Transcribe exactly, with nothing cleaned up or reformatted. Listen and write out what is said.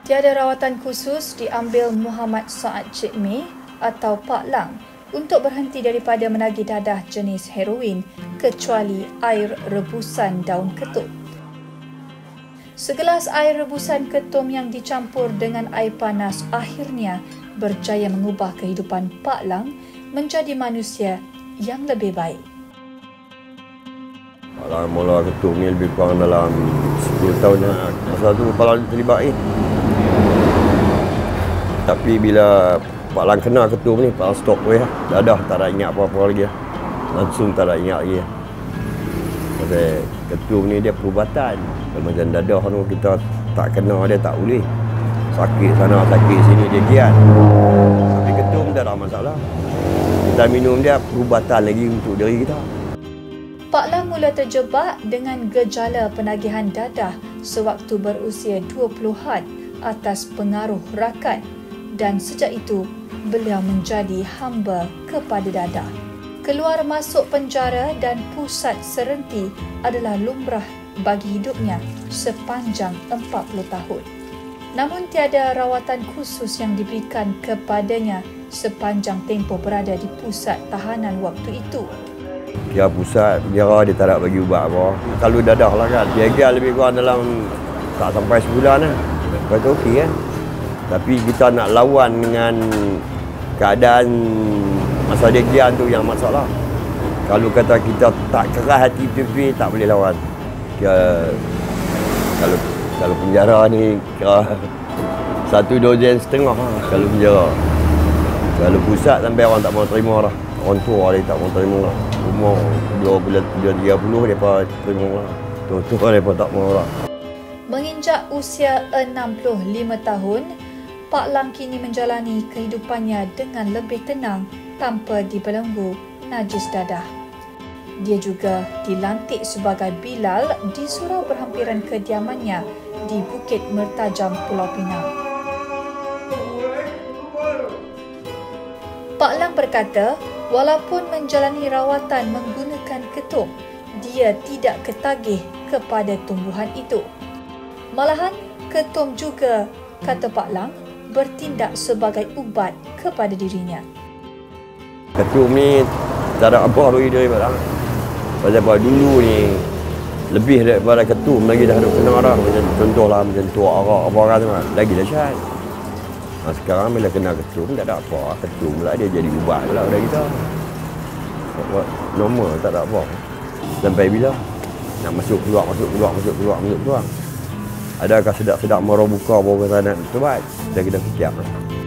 Tiada rawatan khusus diambil Muhammad Saad Cik Mei atau Pak Lang untuk berhenti daripada menagih dadah jenis heroin kecuali air rebusan daun ketum. Segelas air rebusan ketum yang dicampur dengan air panas akhirnya berjaya mengubah kehidupan Pak Lang menjadi manusia yang lebih baik. Pak Lang mula ketum ni lebih kurang dalam sepuluh tahun dah. Masa tu Pak Lang terlibat ni. Tapi bila Pak Lang kena ketum ni, Pak Lang stop weh. Dadah tak ada ingat apa-apa lagi. Langsung tak ada ingat lagi. Pasal ketum ni dia perubatan. Kalau macam dadah tu kita tak kena dia tak boleh. Sakit sana, sakit sini dia giat. Tapi ketum tak ada masalah. Kita minum dia perubatan lagi untuk diri kita. Pak Lang mula terjebak dengan gejala penagihan dadah sewaktu berusia dua puluhan atas pengaruh rakan. Dan sejak itu, beliau menjadi hamba kepada dadah. Keluar masuk penjara dan pusat serenti adalah lumrah bagi hidupnya sepanjang empat puluh tahun. Namun tiada rawatan khusus yang diberikan kepadanya sepanjang tempoh berada di pusat tahanan waktu itu. Dia pusat, penjara dia tak nak bagi ubat apa. Kalau dadah lah kan, dia lebih kurang dalam tak sampai sebulan lah. Kata okey kan. Tapi kita nak lawan dengan keadaan masa degian tu yang masalah. Kalau kata kita tak keras hati betul-betul, tak boleh lawan. Dia, kalau kalau penjara ni kira satu dozen setengah lah, kalau penjara. Kalau pusat sampai orang tak mau terima lah. Orang tua dia tak mau terima lah. Umur dua bulan tiga puluh mereka terima lah. Tua-tua mereka tak mau lah. Menginjak usia enam puluh lima tahun, Pak Lang kini menjalani kehidupannya dengan lebih tenang tanpa dibelenggu najis dadah. Dia juga dilantik sebagai Bilal di surau berhampiran kediamannya di Bukit Mertajam, Pulau Pinang. Pak Lang berkata, walaupun menjalani rawatan menggunakan ketum, dia tidak ketagih kepada tumbuhan itu. Malahan, ketum juga, kata Pak Lang, bertindak sebagai ubat kepada dirinya. Ketum ni tak ada apa bagi dia Pak Lang. Pasal apa dulu ni lebih daripada ketum lagi dah ada kena dah. Macam contohlah macam tua arak apa orang tu lagi dahsyat. Nah, sekarang bila kena ketum tak ada apa. Ketum pula dia jadi ubat pula pada kita. Normal tak ada apa. Sampai bila nak masuk keluar masuk keluar masuk keluar masuk keluar. Adakah sedap-sedap marah buka bawa sana nak tobat? Kita kena fikir.